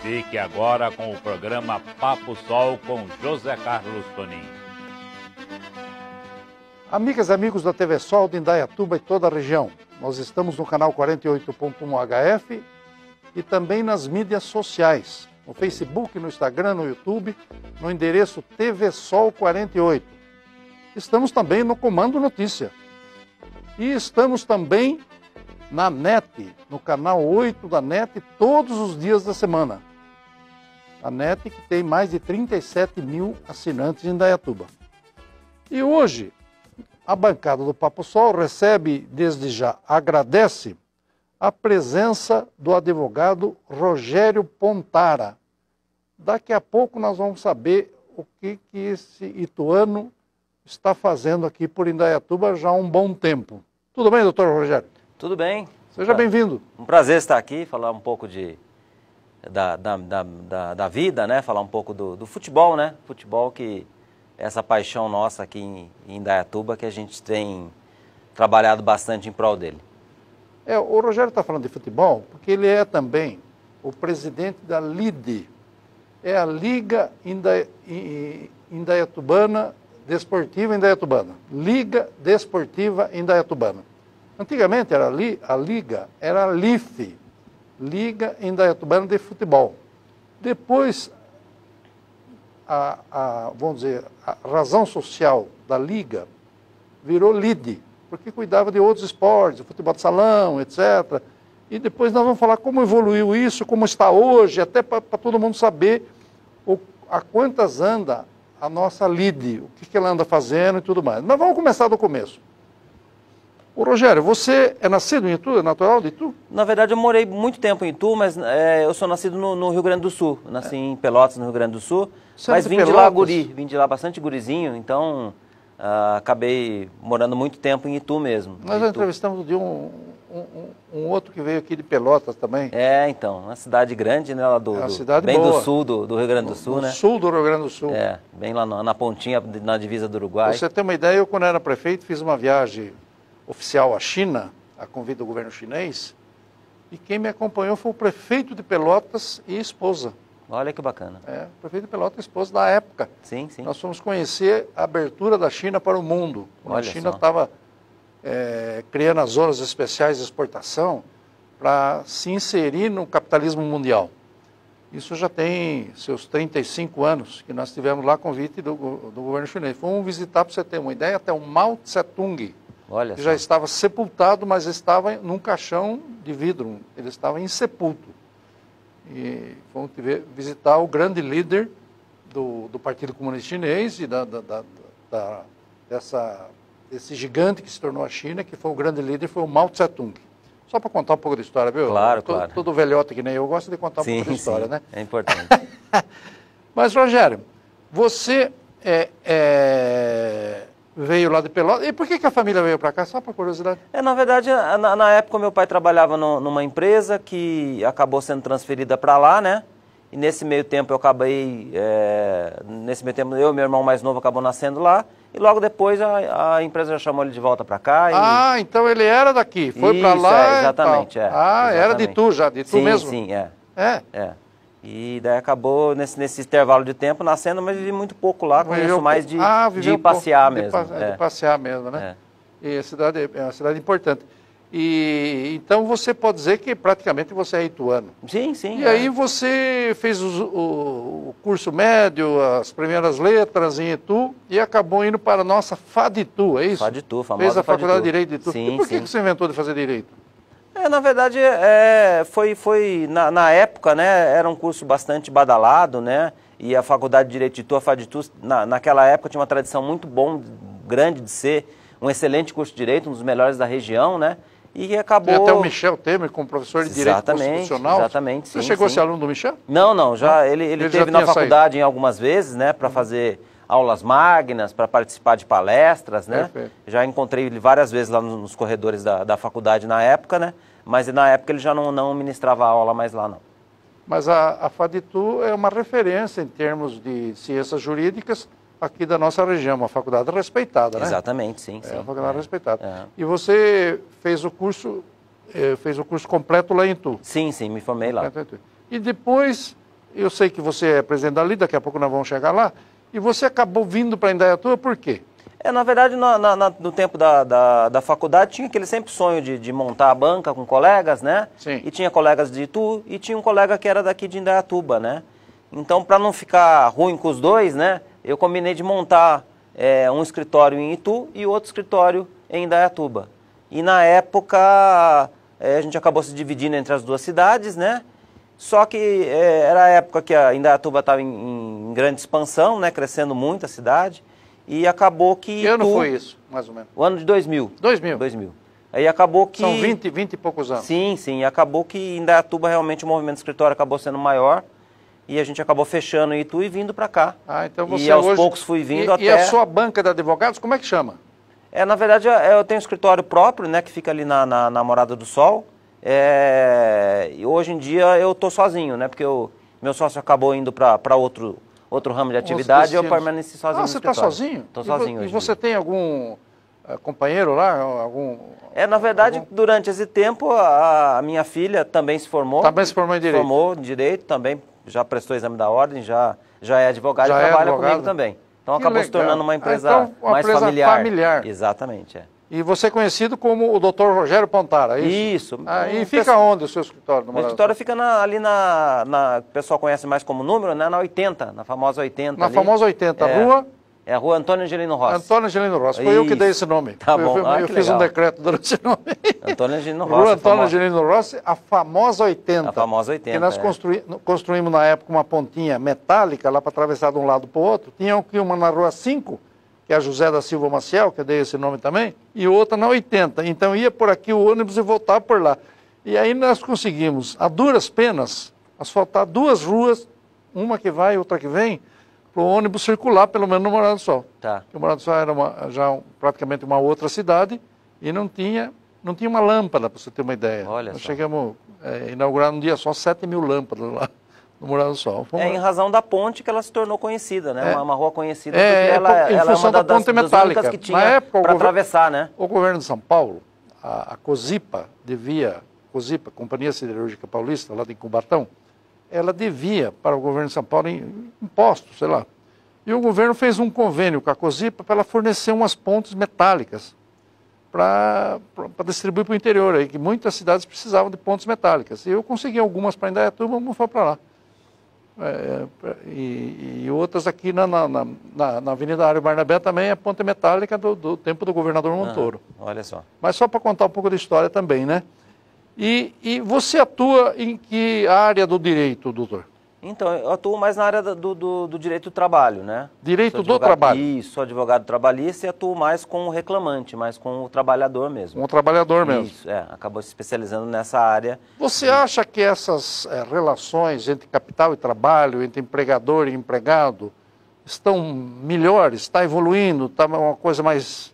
Fique agora com o programa Papo Sol com José Carlos Tonin. Amigas e amigos da TV Sol de Indaiatuba e toda a região, nós estamos no canal 48.1 HF e também nas mídias sociais, no Facebook, no Instagram, no YouTube, no endereço TV Sol 48. Estamos também no Comando Notícia. E estamos também na NET, no canal 8 da NET, todos os dias da semana. A NET que tem mais de 37 mil assinantes em Indaiatuba. E hoje, a bancada do Papo Sol recebe, desde já, agradece a presença do advogado Rogério Pontara. Daqui a pouco nós vamos saber o que esse ituano está fazendo aqui por Indaiatuba já há um bom tempo. Tudo bem, doutor Rogério? Tudo bem. Seja bem-vindo. Um prazer estar aqui, falar um pouco da vida, né? Falar um pouco do futebol, né? Futebol que é essa paixão nossa aqui em Indaiatuba, que a gente tem trabalhado bastante em prol dele. O Rogério está falando de futebol porque ele é também o presidente da LIDE, é a Liga Indaiatubana Desportiva Indaiatubana, Liga Desportiva Indaiatubana. Antigamente a Liga era a LIFE, Liga Indaiatubana de Futebol. Depois, vamos dizer, a razão social da Liga virou LIDE, porque cuidava de outros esportes, futebol de salão, etc. E depois nós vamos falar como evoluiu isso, como está hoje, até para todo mundo saber a quantas anda a nossa LIDE, o que ela anda fazendo e tudo mais. Mas vamos começar do começo. Ô Rogério, você é nascido em Itu, é natural de Itu? Na verdade eu morei muito tempo em Itu, mas eu sou nascido no Rio Grande do Sul. Nasci em Pelotas, no Rio Grande do Sul, mas vim de lá vim de lá bastante gurizinho, então acabei morando muito tempo em Itu mesmo. Nós já entrevistamos de um outro que veio aqui de Pelotas também. Então, uma cidade grande, né, lá bem boa. Do sul do Rio Grande do Sul, né? Sul do Rio Grande do Sul. Bem lá na pontinha, na divisa do Uruguai. Pra você ter uma ideia, eu quando era prefeito fiz uma viagem oficial à China, a convite do governo chinês, e quem me acompanhou foi o prefeito de Pelotas e a esposa. Olha que bacana. O prefeito de Pelotas e a esposa da época. Sim, sim. Nós fomos conhecer a abertura da China para o mundo. Quando a China estava criando as zonas especiais de exportação para se inserir no capitalismo mundial. Isso já tem seus 35 anos que nós tivemos lá convite do governo chinês. Fomos visitar, para você ter uma ideia, até o Mao Tse-tung. Olha que já estava sepultado, mas estava num caixão de vidro. Ele estava insepulto. E fomos visitar o grande líder do Partido Comunista Chinês e desse gigante que se tornou a China, que foi o grande líder, foi o Mao Tse-tung. Só para contar um pouco da história, viu? Claro. Todo velhote que nem eu gosto de contar um pouco da história, né? É importante. Mas, Rogério, você veio lá de Pelotas. E por que a família veio para cá? Só por curiosidade. Na verdade, na época, meu pai trabalhava numa empresa que acabou sendo transferida para lá, né? E nesse meio tempo eu acabei... eu e meu irmão mais novo acabou nascendo lá. E logo depois a empresa já chamou ele de volta para cá. Então ele era daqui. Foi para lá. Exatamente, exatamente. Era de Itu já, de Itu mesmo? Sim, E daí acabou nesse intervalo de tempo nascendo, mas vivi muito pouco lá, conheço mais de passear mesmo. De passear mesmo, né? E a cidade é uma cidade importante. E então você pode dizer que praticamente você é ituano. Sim. E aí você fez o curso médio, as primeiras letras em Itu e acabou indo para a nossa FADITU, é isso? FADITU, famosa Fez a Faculdade de FADITU. Direito de Itu. Sim, e por que você inventou de fazer Direito? Na verdade, foi na época, né, era um curso bastante badalado, né, e a Faculdade de Direito de Itu, a FADITU, naquela época tinha uma tradição muito grande de ser um excelente curso de Direito, um dos melhores da região, né, e acabou... Tem até o Michel Temer como professor de Direito Constitucional. Exatamente, sim. Você chegou a ser aluno do Michel? Não, ele teve na faculdade algumas vezes, né, para fazer aulas magnas, para participar de palestras, né? Perfeito. Já encontrei ele várias vezes lá nos corredores da faculdade na época, né? Mas na época ele já não ministrava aula mais lá, não. Mas a FADITU é uma referência em termos de ciências jurídicas aqui da nossa região, uma faculdade respeitada, né? Exatamente, sim. É uma faculdade respeitada. E você fez o curso completo lá em Itu? Sim, me formei lá. E depois eu sei que você é presidente da LIDA, daqui a pouco nós vamos chegar lá, e você acabou vindo para Indaiatuba por quê? Na verdade, no tempo da faculdade, tinha aquele sempre sonho de montar a banca com colegas, né? Sim. E tinha colegas de Itu e tinha um colega que era daqui de Indaiatuba, né? Então, para não ficar ruim com os dois, né? Eu combinei de montar um escritório em Itu e outro escritório em Indaiatuba. E na época, a gente acabou se dividindo entre as duas cidades, né? Só que era a época que a Indaiatuba estava em grande expansão, né? Crescendo muito a cidade. E acabou que... Que ano foi isso, mais ou menos? O ano de 2000. 2000? 2000. Aí acabou que... São 20 e poucos anos. Sim, sim. E acabou que em Indaiatuba realmente o movimento do escritório acabou sendo maior. E a gente acabou fechando em Itu e vindo para cá. Ah, então você e aos hoje... poucos fui vindo até... E a sua banca de advogados, como é que chama? Na verdade, eu tenho um escritório próprio, né? Que fica ali na Morada do Sol. E hoje em dia eu estou sozinho, né? Porque meu sócio acabou indo para outro ramo de atividade e eu permaneci sozinho no escritório. Você está sozinho? Estou sozinho hoje. E você tem algum companheiro lá? Na verdade, durante esse tempo, a minha filha também se formou. Também se formou em Direito? Formou em Direito, também já prestou exame da ordem, já é advogada e trabalha comigo também. Então acabou se tornando uma empresa mais familiar. Exatamente, E você é conhecido como o Dr. Rogério Pontara, é isso? Isso. E fica onde o seu escritório? O escritório fica ali o pessoal conhece mais como número, né? Na 80, na famosa 80. Na famosa 80, rua? É a rua Antônio Angelino Rossi. Antônio Angelino Rossi. Foi eu que dei esse nome. Tá bom. Eu fiz um decreto dando esse nome. Antônio Angelino Rossi. Rua Antônio Angelino Rossi, a famosa 80. A famosa 80. Que nós construímos na época uma pontinha metálica lá para atravessar de um lado para o outro. Tinha aqui uma na Rua 5, que é a José da Silva Maciel, que eu dei esse nome também, e outra na 80. Então ia por aqui o ônibus e voltava por lá. E aí nós conseguimos, a duras penas, asfaltar duas ruas, uma que vai e outra que vem, para o ônibus circular, pelo menos no Morada do Sol. Tá. Porque o Morada do Sol era praticamente uma outra cidade e não tinha uma lâmpada, para você ter uma ideia. Olha nós só. chegamos a inaugurar num dia só 7.000 lâmpadas lá no Morada do Sol. Em razão da ponte que ela se tornou conhecida, né? Uma rua conhecida porque em ela função é uma da ponte das metálica. únicas que tinha para atravessar, né? O governo de São Paulo, a Cosipa, Companhia Siderúrgica Paulista, lá de Cubatão, ela devia para o governo de São Paulo impostos, sei lá. E o governo fez um convênio com a Cosipa para ela fornecer umas pontes metálicas para distribuir para o interior, aí, que muitas cidades precisavam de pontes metálicas. E eu consegui algumas para Indaiatuba, vamos para lá. E outras aqui na Avenida Ário Barnabé também é ponte metálica do tempo do governador Montoro. Olha só. Mas só para contar um pouco da história também, né? E você atua em que área do direito, doutor? Então, eu atuo mais na área do direito do trabalho, né? Direito do trabalho? Isso, sou advogado trabalhista e atuo mais com o reclamante, mais com o trabalhador mesmo. Com o trabalhador mesmo? Isso, acabou se especializando nessa área. Você acha que essas relações entre capital e trabalho, entre empregador e empregado, estão melhores, está evoluindo, está uma coisa mais...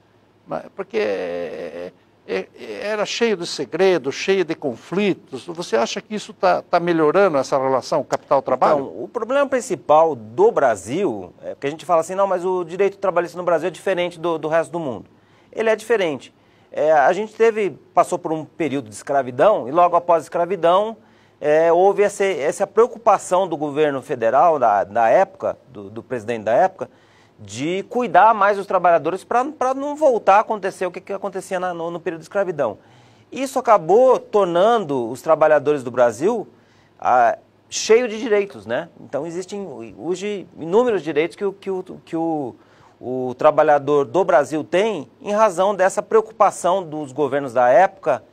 Porque era cheio de segredos, cheio de conflitos. Você acha que isso está melhorando, essa relação capital-trabalho? Então, o problema principal do Brasil é que a gente fala assim, não, mas o direito trabalhista no Brasil é diferente do resto do mundo. Ele é diferente. A gente passou por um período de escravidão e logo após a escravidão houve essa preocupação do governo federal, da época, do presidente da época, de cuidar mais dos trabalhadores para não voltar a acontecer o que acontecia no período de escravidão. Isso acabou tornando os trabalhadores do Brasil cheios de direitos, né? Então existem hoje inúmeros direitos que o trabalhador do Brasil tem em razão dessa preocupação dos governos da época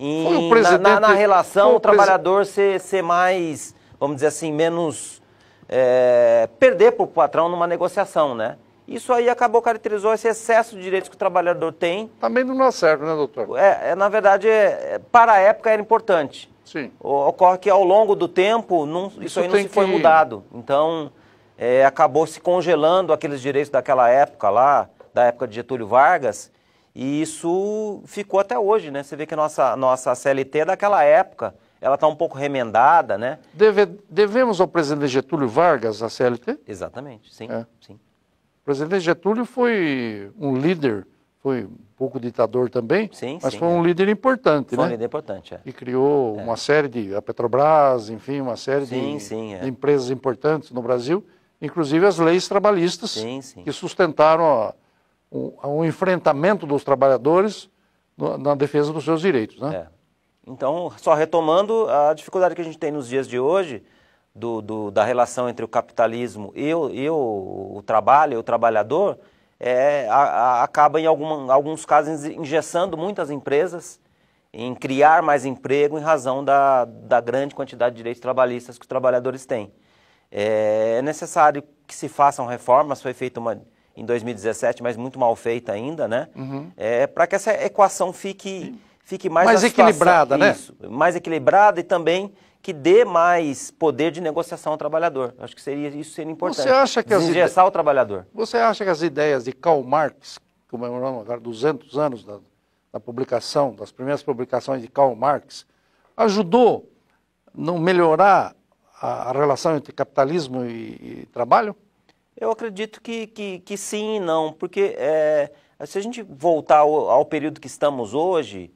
na relação o trabalhador ser mais, vamos dizer assim, menos... perder para o patrão numa negociação, né? Isso aí caracterizou esse excesso de direitos que o trabalhador tem. Também não dá certo, né, doutor? Na verdade, para a época era importante. Sim. Ocorre que ao longo do tempo, isso aí não se foi mudado. Então, acabou se congelando aqueles direitos daquela época lá, da época de Getúlio Vargas, e isso ficou até hoje, né? Você vê que a nossa CLT daquela época, ela está um pouco remendada, né? Devemos ao presidente Getúlio Vargas a CLT? Exatamente, sim, sim. O presidente Getúlio foi um líder, foi um pouco ditador também, Sim, mas sim, foi um líder importante, Foi né? um líder importante, E criou uma série de... A Petrobras, enfim, uma série de empresas importantes no Brasil, inclusive as leis trabalhistas, que sustentaram o enfrentamento dos trabalhadores na defesa dos seus direitos, né? Então, só retomando, a dificuldade que a gente tem nos dias de hoje, da relação entre o capitalismo e o trabalho, o trabalhador, acaba em alguns casos engessando muitas empresas em criar mais emprego em razão da grande quantidade de direitos trabalhistas que os trabalhadores têm. É necessário que se façam reformas, foi feita uma em 2017, mas muito mal feita ainda, né? Para que essa equação fique mais equilibrada, né? Isso, mais equilibrada e também que dê mais poder de negociação ao trabalhador. Acho que isso seria importante. Você acha que desengessar o trabalhador. Você acha que as ideias de Karl Marx, comemorando agora 200 anos da publicação, das primeiras publicações de Karl Marx, ajudou a melhorar a relação entre capitalismo e trabalho? Eu acredito que sim e não, porque se a gente voltar ao período que estamos hoje,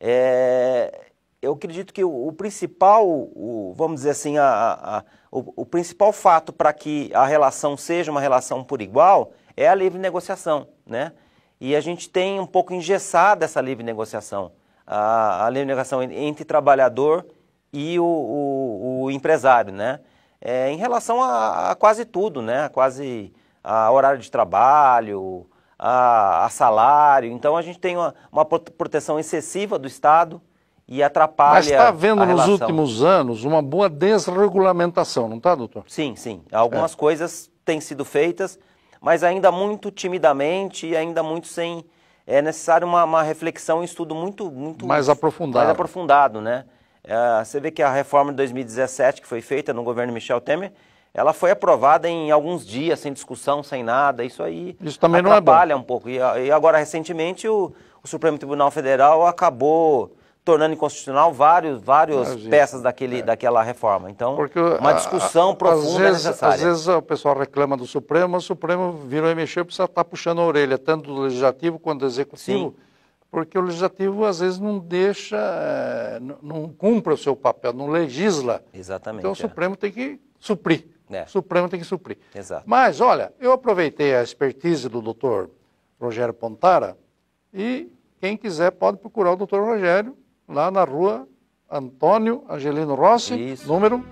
eu acredito que o principal, vamos dizer assim, o principal fato para que a relação seja uma relação por igual é a livre negociação, né? E a gente tem um pouco engessada essa livre negociação, a livre negociação entre trabalhador e o empresário, né? Em relação a quase tudo, né? Quase a horário de trabalho, a salário. Então a gente tem uma proteção excessiva do Estado e atrapalha. Mas está havendo nos últimos anos uma boa desregulamentação, não está, doutor? Sim, sim. Algumas coisas têm sido feitas, mas ainda muito timidamente e ainda muito sem... É necessário uma reflexão e um estudo muito mais aprofundado, né? Você vê que a reforma de 2017, que foi feita no governo Michel Temer, ela foi aprovada em alguns dias, sem discussão, sem nada. Isso aí também não é bom. Atrapalha um pouco. E agora, recentemente, o Supremo Tribunal Federal acabou tornando inconstitucional várias peças daquela reforma. Então, uma discussão profunda é necessária. Às vezes o pessoal reclama do Supremo, mas o Supremo virou e mexeu, precisa estar puxando a orelha, tanto do Legislativo quanto do Executivo. Sim. Porque o Legislativo, às vezes, não deixa, não cumpre o seu papel, não legisla. Exatamente. Então, o Supremo tem que suprir. O Supremo tem que suprir. Exato. Mas, olha, eu aproveitei a expertise do doutor Rogério Pontara e quem quiser pode procurar o doutor Rogério lá na rua Antônio Angelino Rossi, número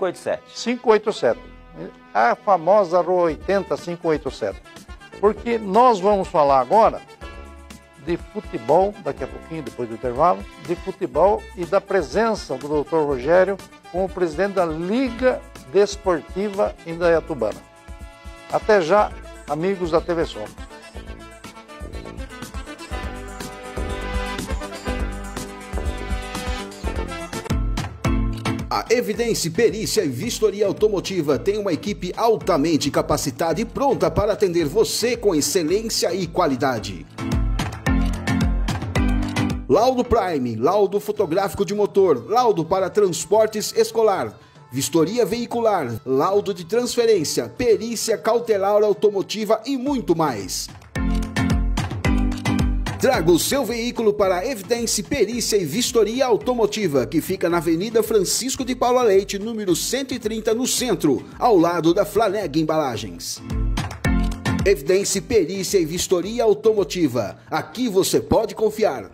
587. A famosa rua 80587. Porque nós vamos falar agora de futebol, daqui a pouquinho, depois do intervalo, de futebol e da presença do Dr. Rogério como presidente da Liga Desportiva Indaiatubana. Até já, amigos da TV Som. A Evidência Perícia e Vistoria Automotiva tem uma equipe altamente capacitada e pronta para atender você com excelência e qualidade. Laudo Prime, laudo fotográfico de motor, laudo para transportes escolar, vistoria veicular, laudo de transferência, perícia cautelar automotiva e muito mais. Traga o seu veículo para a Evidência Perícia e Vistoria Automotiva, que fica na Avenida Francisco de Paula Leite, número 130, no centro, ao lado da Flaneg Embalagens. Evidência Perícia e Vistoria Automotiva. Aqui você pode confiar.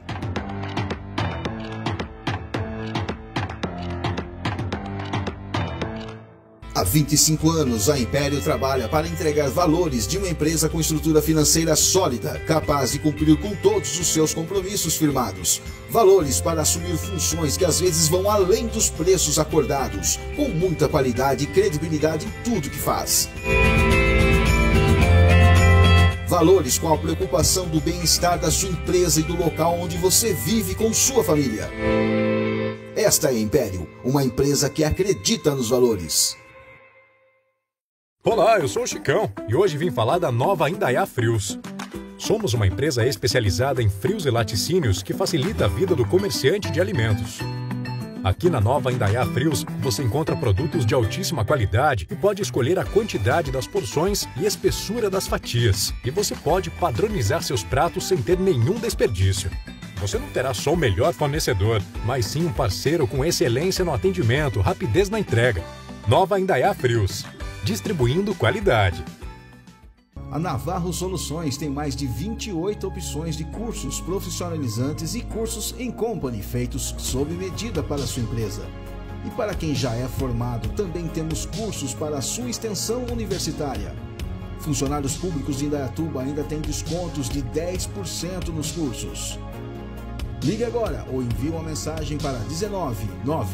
Há 25 anos, a Império trabalha para entregar valores de uma empresa com estrutura financeira sólida, capaz de cumprir com todos os seus compromissos firmados. Valores para assumir funções que às vezes vão além dos preços acordados, com muita qualidade e credibilidade em tudo que faz. Valores com a preocupação do bem-estar da sua empresa e do local onde você vive com sua família. Esta é a Império, uma empresa que acredita nos valores. Olá, eu sou o Chicão e hoje vim falar da nova Indaiá Frios. Somos uma empresa especializada em frios e laticínios que facilita a vida do comerciante de alimentos. Aqui na nova Indaiá Frios, você encontra produtos de altíssima qualidade e pode escolher a quantidade das porções e espessura das fatias. E você pode padronizar seus pratos sem ter nenhum desperdício. Você não terá só o melhor fornecedor, mas sim um parceiro com excelência no atendimento, rapidez na entrega. Nova Indaiá Frios, distribuindo qualidade. A Navarro Soluções tem mais de 28 opções de cursos profissionalizantes e cursos em company feitos sob medida para a sua empresa. E para quem já é formado, também temos cursos para a sua extensão universitária. Funcionários públicos de Indaiatuba ainda têm descontos de 10% nos cursos. Ligue agora ou envie uma mensagem para 19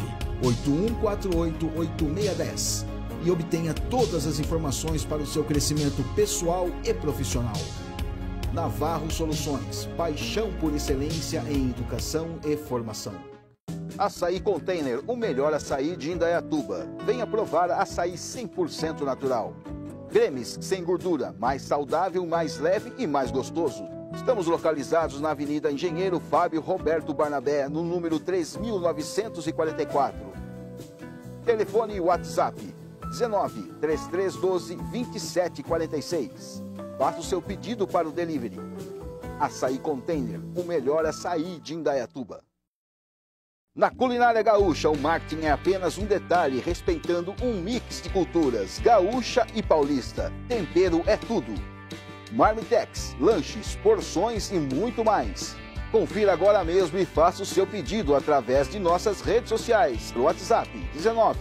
98148 8610 e obtenha todas as informações para o seu crescimento pessoal e profissional. Navarro Soluções, paixão por excelência em educação e formação. Açaí Container, o melhor açaí de Indaiatuba. Venha provar açaí 100% natural. Cremes sem gordura, mais saudável, mais leve e mais gostoso. Estamos localizados na Avenida Engenheiro Fábio Roberto Barnabé, no número 3944. Telefone e WhatsApp 19 3312 2746. Faça o seu pedido para o delivery. Açaí Container, o melhor açaí de Indaiatuba. Na culinária gaúcha, o marketing é apenas um detalhe, respeitando um mix de culturas, gaúcha e paulista. Tempero é tudo. Marmitex, lanches, porções e muito mais. Confira agora mesmo e faça o seu pedido através de nossas redes sociais. No WhatsApp 19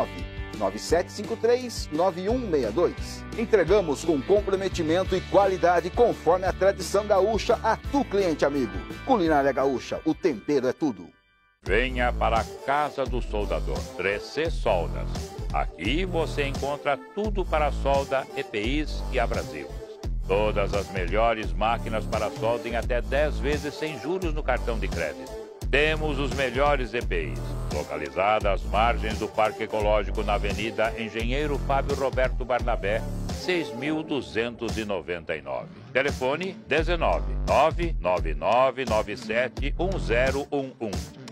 9753-9162. Entregamos com comprometimento e qualidade conforme a tradição gaúcha a tu cliente amigo. Culinária Gaúcha, o tempero é tudo. Venha para a Casa do Soldador, 3C Soldas. Aqui você encontra tudo para solda, EPIs e abrasivos. Todas as melhores máquinas para solda em até 10 vezes sem juros no cartão de crédito. Temos os melhores EPIs, localizada às margens do Parque Ecológico na Avenida Engenheiro Fábio Roberto Barnabé, 6.299. Telefone 19 99997 1011.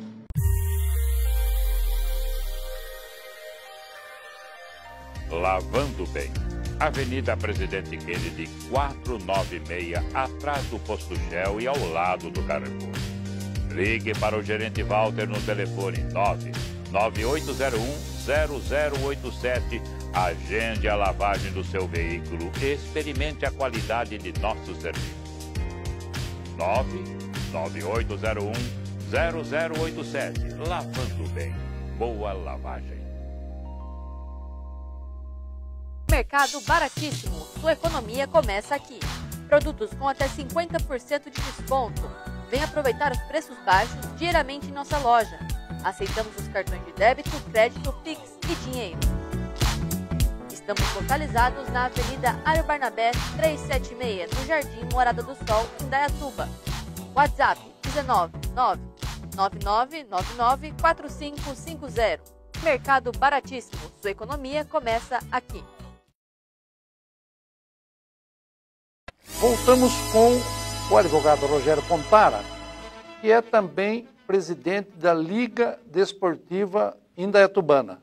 Lavando Bem. Avenida Presidente Kennedy, 496, atrás do Posto Shell e ao lado do Carrefour. Ligue para o gerente Walter no telefone 99801-0087. Agende a lavagem do seu veículo e experimente a qualidade de nossos serviços. 99801-0087. Lavando Bem. Boa lavagem. Mercado baratíssimo. Sua economia começa aqui. Produtos com até 50% de desconto. Venha aproveitar os preços baixos diariamente em nossa loja. Aceitamos os cartões de débito, crédito, Pix e dinheiro. Estamos localizados na Avenida Ário Barnabé 376, no Jardim Morada do Sol, em Indaiatuba. WhatsApp 19 99999 4550. Mercado baratíssimo. Sua economia começa aqui. Voltamos com o advogado Rogério Pontara, que é também presidente da Liga Desportiva Indaiatubana.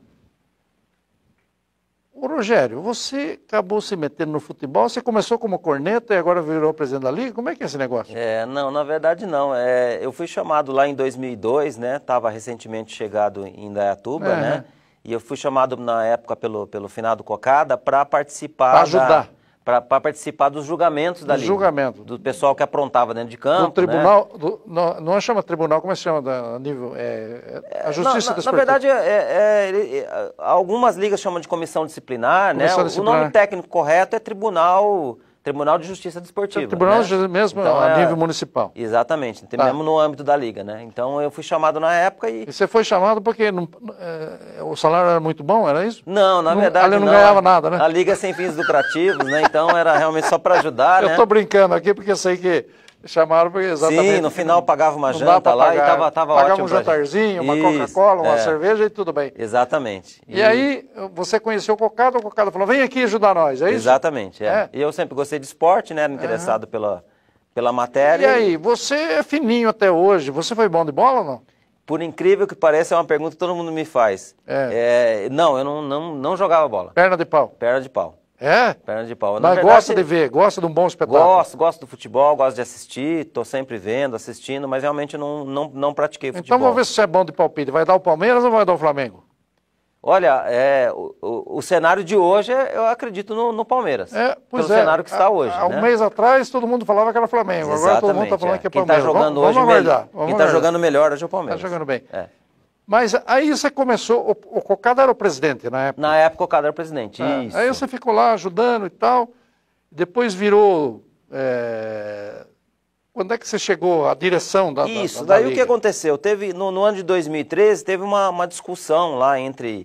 Ô Rogério, você acabou se metendo no futebol, você começou como corneta e agora virou presidente da Liga? Como é que é esse negócio? Não, na verdade não. Eu fui chamado lá em 2002, né? Estava recentemente chegado em Indaiatuba, né? E eu fui chamado na época pelo finado Cocada para participar... Para ajudar. Para participar dos julgamentos da Liga. Julgamento. Do pessoal que aprontava dentro de campo. Do tribunal, né? não chama tribunal, como é que chama a nível? A Justiça Desportiva. Na verdade, algumas ligas chamam de comissão disciplinar, comissão né? Disciplinar. O nome técnico correto é Tribunal de Justiça Desportiva. Tribunal né? mesmo então, a nível municipal. Exatamente, mesmo no âmbito da Liga, né? Então eu fui chamado na época e... E você foi chamado porque o salário era muito bom, era isso? Não, na verdade ali não ganhava nada, né? A Liga é sem fins lucrativos, né? Então era realmente só para ajudar, né? Eu tô brincando aqui porque eu sei que chamaram porque exatamente... Sim, no final pagava uma janta lá e tava pagava ótimo. Um jantarzinho, uma Coca-Cola, uma cerveja e tudo bem. Exatamente. E aí você conheceu o Cocada falou, vem aqui ajudar nós, é isso? Exatamente, E eu sempre gostei de esporte, né? Era interessado pela matéria. E aí, você é fininho até hoje, você foi bom de bola ou não? Por incrível que pareça, é uma pergunta que todo mundo me faz. Não, eu não jogava bola. Perna de pau. Perna de pau. É? Perna de pau. Mas gosta de ver, gosta de um bom espetáculo. Gosto do futebol, gosto de assistir, tô sempre vendo, assistindo, mas realmente eu não pratiquei futebol. Então vamos ver se você é bom de palpite. Vai dar o Palmeiras ou vai dar o Flamengo? Olha, o cenário de hoje, eu acredito no Palmeiras. Pelo cenário que está hoje. Há um mês atrás todo mundo falava que era Flamengo. Exatamente, agora todo mundo está falando que é Palmeiras. Quem está jogando vamos aguardar. Quem está jogando melhor hoje é o Palmeiras. Está jogando bem. Mas aí você começou, o Cocada era o presidente na época? Na época o Cocada era o presidente, isso. Aí você ficou lá ajudando e tal, depois virou... Quando é que você chegou à direção da Isso, da daí Liga? O que aconteceu? Teve, no ano de 2013, teve uma discussão lá entre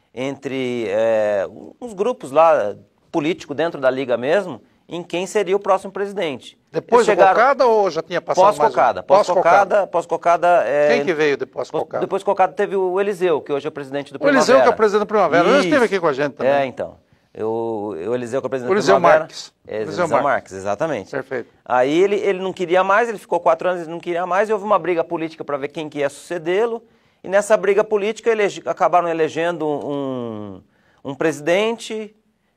uns grupos lá, políticos dentro da Liga mesmo, em quem seria o próximo presidente. Depois do Cocada ou já tinha passado Pós-Cocada. Pós-Cocada. Quem que veio depois do Cocada? Depois do Cocada teve o Eliseu, que hoje é o presidente do Primavera. O Eliseu que é o presidente do Primavera. Ele esteve aqui com a gente também. Então. O Eliseu que é o presidente do Primavera. Marques. Eliseu Marques, exatamente. Perfeito. Aí ele não queria mais, ele ficou 4 anos, ele não queria mais, e houve uma briga política para ver quem que ia sucedê-lo, e nessa briga política acabaram elegendo um presidente.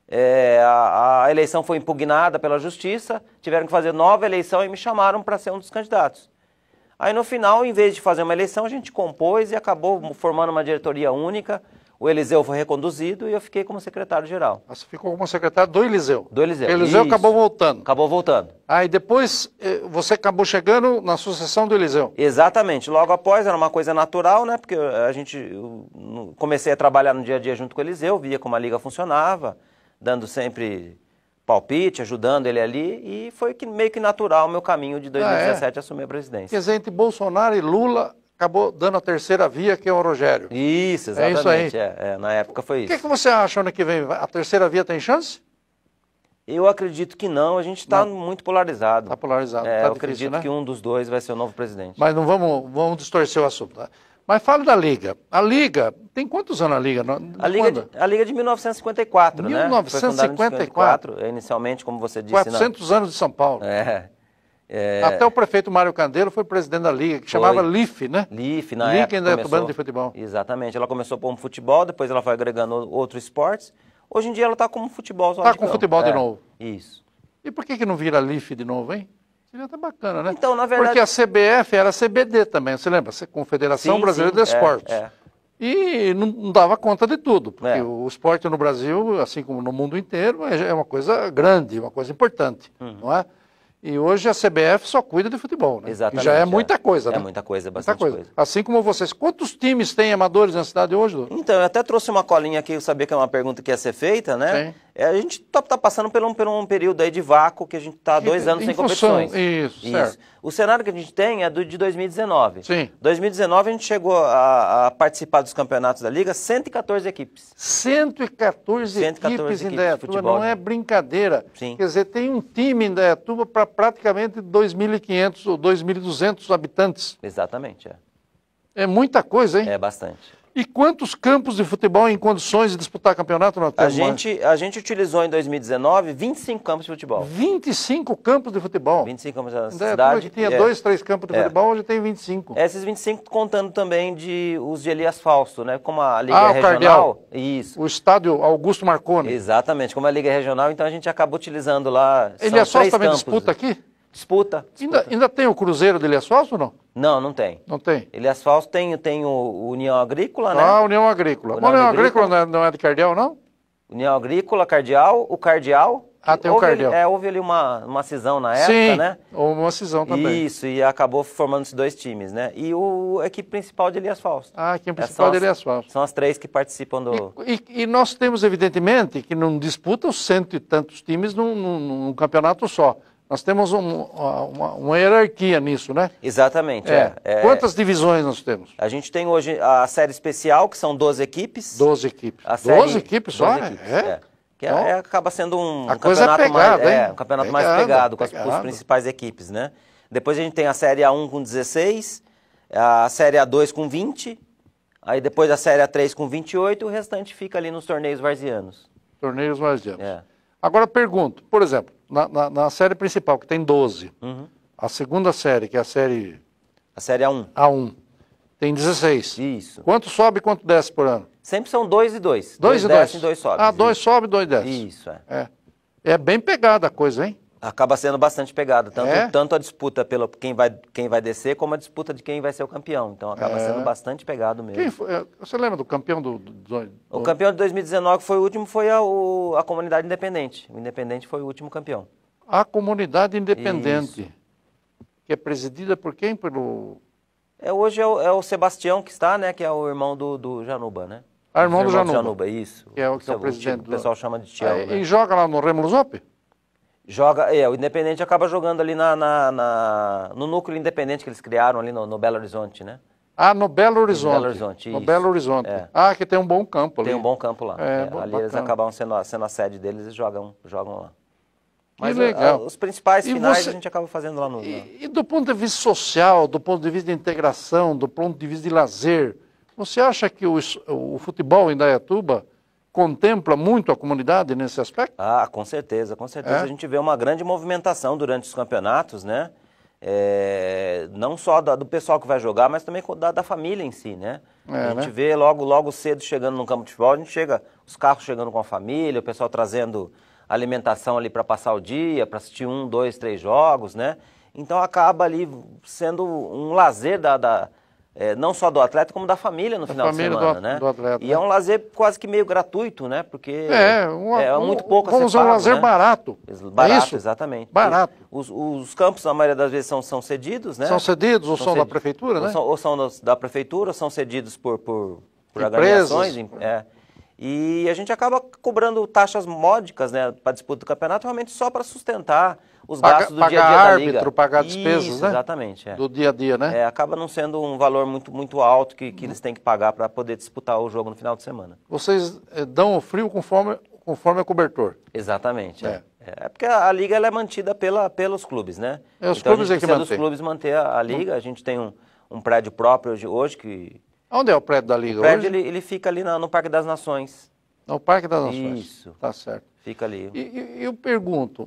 A eleição foi impugnada pela justiça, tiveram que fazer nova eleição e me chamaram para ser um dos candidatos. Aí no final, em vez de fazer uma eleição, a gente compôs e acabou formando uma diretoria única. O Eliseu foi reconduzido e eu fiquei como secretário-geral. Você ficou como secretário do Eliseu? Do Eliseu. O Eliseu Isso. acabou voltando. Acabou voltando. Aí depois você acabou chegando na sucessão do Eliseu. Exatamente. Logo após, era uma coisa natural, né? Porque eu comecei a trabalhar no dia a dia junto com o Eliseu, via como a Liga funcionava, dando sempre palpite, ajudando ele ali, e foi meio que natural o meu caminho de 2017 assumir a presidência. Quer dizer, entre Bolsonaro e Lula, acabou dando a terceira via, que é o Rogério. Isso, exatamente. É isso aí. Na época foi isso. O que você acha ano que vem? A terceira via tem chance? Eu acredito que não, a gente está muito polarizado. Está polarizado. Tá eu difícil, acredito, né, que um dos dois vai ser o novo presidente. Mas não vamos distorcer o assunto, tá? Mas fala da Liga. A Liga, tem quantos anos a Liga? A Liga de 1954, né? 1954? Inicialmente, como você disse. 400 anos de São Paulo. Até o prefeito Mário Candeiro foi presidente da Liga, que chamava LIF, né? LIF, na Liga época. Indaiatubana de Futebol. Exatamente. Ela começou como futebol, depois ela foi agregando outros esportes. Hoje em dia ela está como futebol. Está com futebol de novo. Isso. E por que não vira LIF de novo, hein? Seria até bacana, né? Então, na verdade... Porque a CBF era a CBD também, você lembra? Confederação Brasileira de Esportes. E não dava conta de tudo, porque o esporte no Brasil, assim como no mundo inteiro, é uma coisa grande, uma coisa importante, não é? E hoje a CBF só cuida de futebol, né? Exatamente. E já é muita coisa, né? É muita coisa, bastante coisa. Assim como vocês. Quantos times tem amadores na cidade hoje, Lu? Então, eu até trouxe uma colinha aqui, eu sabia que é uma pergunta que ia ser feita, né? A gente tá passando por um período aí de vácuo, que a gente está 2 anos sem competições. Isso, certo. O cenário que a gente tem é de 2019. Sim. 2019 a gente chegou a participar dos campeonatos da Liga, 114 equipes. 114 equipes em Indaiatuba, não é brincadeira. Sim. Quer dizer, tem um time em Indaiatuba para praticamente 2.500 ou 2.200 habitantes. Exatamente, É muita coisa, hein? É bastante. E quantos campos de futebol em condições de disputar campeonato nós temos? A gente utilizou em 2019 25 campos de futebol. 25 campos de futebol? 25 campos da cidade. Que tinha 2, 3 campos de futebol, hoje tem 25. Esses 25 contando também os de Elias Fausto, né? Como a Liga é regional. Cardeal. Isso. O estádio Augusto Marconi. Exatamente, como a Liga é regional, então a gente acaba utilizando lá. Elias Fausto também disputa aqui? Disputa. Ainda tem o Cruzeiro de Elias Fausto ou não? Não tem. Não tem? Elias Fausto tem o União Agrícola, né? União Agrícola. União Agrícola não é de Cardeal, não? União Agrícola, Cardeal, o Cardeal. Tem o Cardeal. Houve ali uma cisão na época, né? Houve uma cisão também. Isso, e acabou formando esses 2 times, né? E a equipe principal de Elias Fausto. A equipe principal de Elias Fausto. São as 3 que participam do... E nós temos, evidentemente, que não disputa os 100 e tantos times num campeonato só. Nós temos uma hierarquia nisso, né? Exatamente. Quantas divisões nós temos? A gente tem hoje a série especial, que são 12 equipes. 12 equipes. 12 equipes só? Que acaba sendo um campeonato mais pegado com as principais equipes, né? Depois a gente tem a Série A1 com 16, a Série A2 com 20, aí depois a Série A3 com 28 e o restante fica ali nos torneios varzianos. Torneios varzianos. Agora pergunto, por exemplo, na série principal, que tem 12, a segunda série, que é a série... A Série A1. Tem 16. Isso. Quanto sobe e quanto desce por ano? Sempre são 2 e 2. 2 e 2? Descem, 2 sobem. Ah, 2 sobe, 2 desce. Isso, É bem pegada a coisa, hein? Acaba sendo bastante pegada, tanto a disputa pelo quem vai descer, como a disputa de quem vai ser o campeão. Então acaba sendo bastante pegado mesmo. Você lembra do campeão O campeão de 2019 foi o último, foi a Comunidade Independente. O Independente foi o último campeão. A Comunidade Independente, isso, que é presidida por quem? Hoje é o Sebastião que está, né? Que é o irmão do Januba, né? Ah, irmão do Januba. Isso. Que é o presidente. O pessoal chama de Tião, né? E joga lá no Remo Lusop? Joga, o Independente acaba jogando ali no núcleo independente que eles criaram ali no Belo Horizonte, né? Ah, no Belo Horizonte. No Belo Horizonte, no Belo Horizonte. Ah, que tem um bom campo ali. Tem um bom campo lá. Ali bacana. eles acabam sendo a sede deles e jogam lá. Mas que legal. Os principais finais a gente acaba fazendo lá no... E do ponto de vista social, do ponto de vista de integração, do ponto de vista de lazer, você acha que o futebol em Indaiatuba contempla muito a comunidade nesse aspecto? Ah, com certeza, com certeza. A gente vê uma grande movimentação durante os campeonatos, né? Não só do pessoal que vai jogar, mas também da família em si, né? A gente vê logo cedo chegando no campo de futebol, a gente os carros chegando com a família, o pessoal trazendo alimentação ali para passar o dia, para assistir 1, 2, 3 jogos, né? Então acaba ali sendo um lazer não só do atleta, como da família no final de semana, né? Do atleta, e é um lazer quase que meio gratuito, né? Porque é muito pouco a ser vamos usar um lazer, né? Barato. Barato, isso? Exatamente. Barato. Os campos, na maioria das vezes, são cedidos, né? São cedidos ou são da prefeitura, né? Ou são da prefeitura, ou são cedidos por agremiações. E a gente acaba cobrando taxas módicas, né, para a disputa do campeonato, realmente só para sustentar os gastos do dia a dia da liga. Árbitro, pagar despesas, né? Exatamente. Do dia a dia, né? Acaba não sendo um valor muito alto que eles têm que pagar para poder disputar o jogo no final de semana. Vocês dão o frio conforme a cobertor. Exatamente. Porque a liga ela é mantida pelos clubes, né? Os clubes é que mantém. Os clubes manter a liga. A gente tem um prédio próprio hoje que... Onde é o prédio da liga hoje? O prédio ele fica ali no Parque das Nações. No Parque das Nações. Isso. Tá certo. Fica ali. E eu pergunto,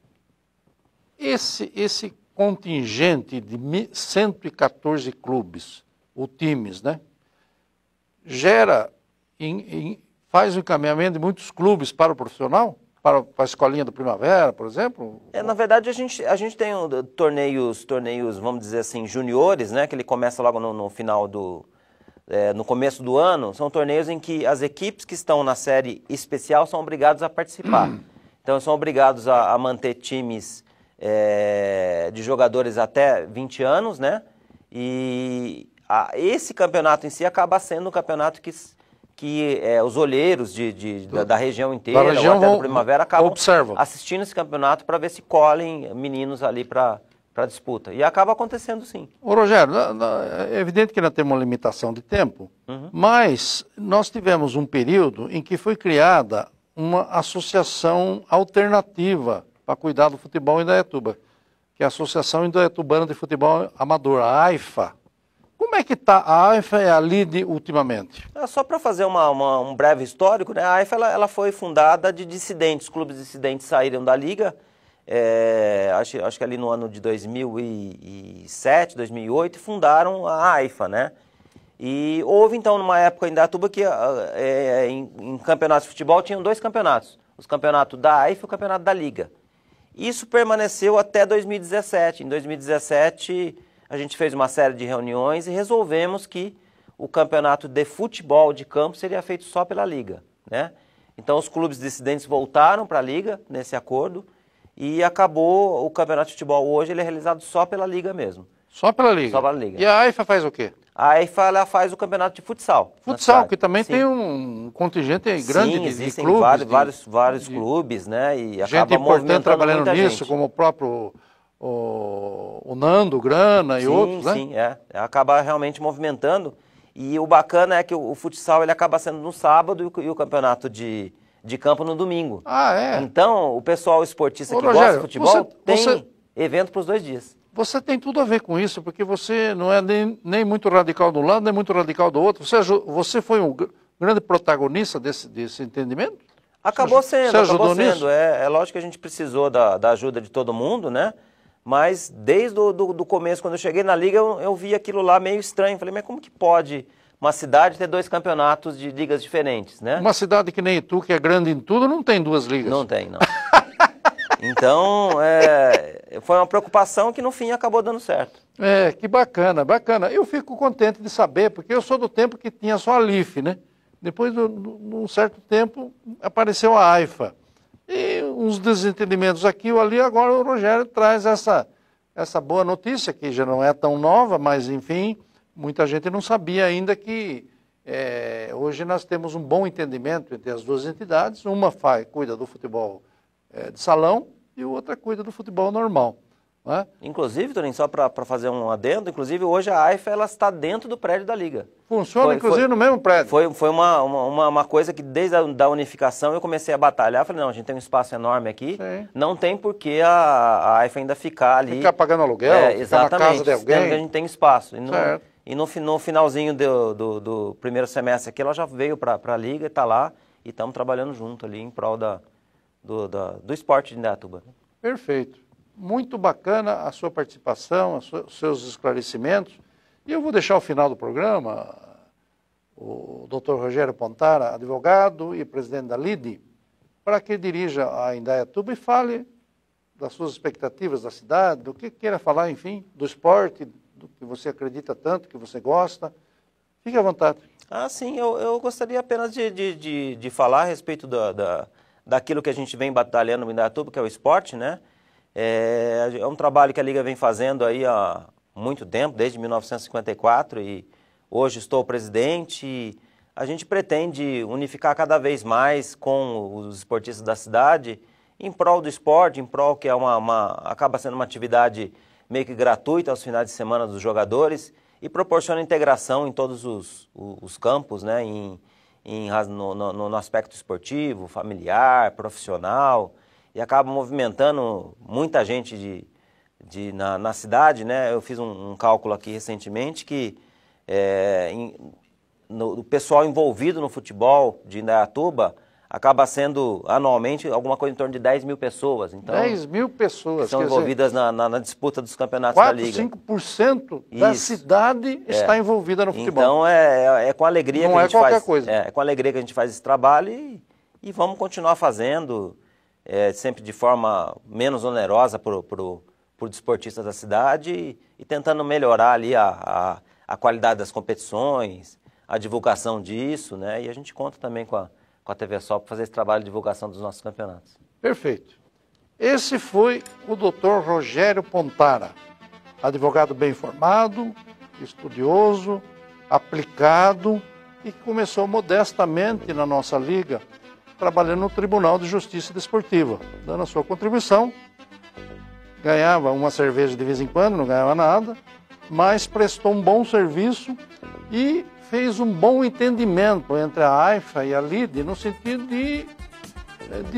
esse contingente de 114 clubes, ou times, né? Faz o encaminhamento de muitos clubes para o profissional? Para a escolinha do Primavera, por exemplo? Na verdade, a gente tem torneios, vamos dizer assim, juniores, né? Que ele começa logo no final no começo do ano. São torneios em que as equipes que estão na série especial são obrigados a participar. Então, são obrigados a manter times de jogadores até 20 anos, né? E esse campeonato em si acaba sendo um campeonato que os olheiros da região inteira, ou até do Primavera, acabam assistindo esse campeonato para ver se colhem meninos ali para disputa. E acaba acontecendo, sim. Ô, Rogério, é evidente que nós temos uma limitação de tempo, mas nós tivemos um período em que foi criada uma associação alternativa para cuidar do futebol em Indaiatuba, que é a Associação Indaiatubana de Futebol Amador, a AIFA. Como é que está a AIFA e a LIDE ultimamente? Só para fazer um breve histórico, né? A AIFA ela foi fundada de dissidentes, clubes dissidentes saíram da liga, acho que ali no ano de 2007, 2008, fundaram a AIFA, né? E houve então numa época em Indaiatuba que em campeonatos de futebol tinham 2 campeonatos, os campeonatos da AIFA e o campeonato da liga. Isso permaneceu até 2017. Em 2017 a gente fez uma série de reuniões e resolvemos que o campeonato de futebol de campo seria feito só pela liga, né? Então os clubes dissidentes voltaram para a liga nesse acordo e acabou o campeonato de futebol hoje, ele é realizado só pela liga mesmo. Só pela liga? Só pela liga. E a AIFA faz o quê? A AIFA ela faz o campeonato de futsal. Futsal, que também tem um contingente grande de clubes. Vários clubes, né? E gente importante trabalhando nisso, como o próprio o Nando, Grana e outros, né? Sim, acaba realmente movimentando. E o bacana é que o futsal ele acaba sendo no sábado e o campeonato de campo no domingo. Então, o pessoal esportista que gosta de futebol tem evento para os 2 dias. Você tem tudo a ver com isso, porque você não é nem muito radical de um lado, nem muito radical do outro. Você foi um grande protagonista desse entendimento? Acabou sendo. Nisso? É lógico que a gente precisou da ajuda de todo mundo, né? Mas desde do começo, quando eu cheguei na liga, eu vi aquilo lá meio estranho. Falei, mas como que pode uma cidade ter 2 campeonatos de ligas diferentes, né? Uma cidade que nem Itu, que é grande em tudo, não tem 2 ligas. Não tem, não. Então, foi uma preocupação que no fim acabou dando certo. Que bacana, bacana. Eu fico contente de saber, porque eu sou do tempo que tinha só a LIF, né? Depois de um certo tempo apareceu a AIFA. E uns desentendimentos aqui ou ali, agora o Rogério traz essa boa notícia, que já não é tão nova, mas enfim, muita gente não sabia ainda que hoje nós temos um bom entendimento entre as 2 entidades. Uma cuida do futebol de salão e outra cuida do futebol normal. Né? Inclusive, Toninho, só para fazer um adendo, inclusive hoje a AIFA ela está dentro do prédio da Liga. Funciona inclusive no mesmo prédio. Foi uma coisa que desde a unificação eu comecei a batalhar. Falei, não, a gente tem um espaço enorme aqui, sim, não tem por que a AIFA ainda ficar ali. Ficar pagando aluguel, exatamente, ficar na casa de alguém. Que a gente tem espaço. E no finalzinho do primeiro semestre aqui, ela já veio para a Liga e está lá. E estamos trabalhando junto ali em prol do esporte de Indaiatuba. Perfeito. Muito bacana a sua participação, os seus esclarecimentos. E eu vou deixar ao final do programa o Dr. Rogério Pontara, advogado e presidente da LIDE, para que dirija a Indaiatuba e fale das suas expectativas da cidade, do que queira falar, enfim, do esporte, do que você acredita tanto, que você gosta. Fique à vontade. Sim, eu gostaria apenas de falar a respeito daquilo que a gente vem batalhando no Indaiatuba, que é o esporte, né? É um trabalho que a Liga vem fazendo aí há muito tempo, desde 1954, e hoje estou presidente. E a gente pretende unificar cada vez mais com os esportistas da cidade em prol do esporte, em prol que acaba sendo uma atividade meio que gratuita aos finais de semana dos jogadores e proporciona integração em todos os campos, né? No aspecto esportivo, familiar, profissional, e acaba movimentando muita gente na cidade, né? Eu fiz um cálculo aqui recentemente que o pessoal envolvido no futebol de Indaiatuba acaba sendo anualmente alguma coisa em torno de 10 mil pessoas. Então, 10 mil pessoas. São envolvidas na disputa dos campeonatos da Liga. 5% da cidade está envolvida no futebol. Então é com alegria que a gente faz. Não é qualquer coisa. É com alegria que a gente faz esse trabalho e vamos continuar fazendo, sempre de forma menos onerosa para o desportista da cidade e tentando melhorar ali a qualidade das competições, a divulgação disso, né? E a gente conta também com a TV Sol para fazer esse trabalho de divulgação dos nossos campeonatos. Perfeito. Esse foi o Dr. Rogério Pontara, advogado bem formado, estudioso, aplicado e que começou modestamente na nossa liga, trabalhando no Tribunal de Justiça Desportiva, dando a sua contribuição. Ganhava uma cerveja de vez em quando, não ganhava nada, mas prestou um bom serviço e fez um bom entendimento entre a AIFA e a LIDE no sentido de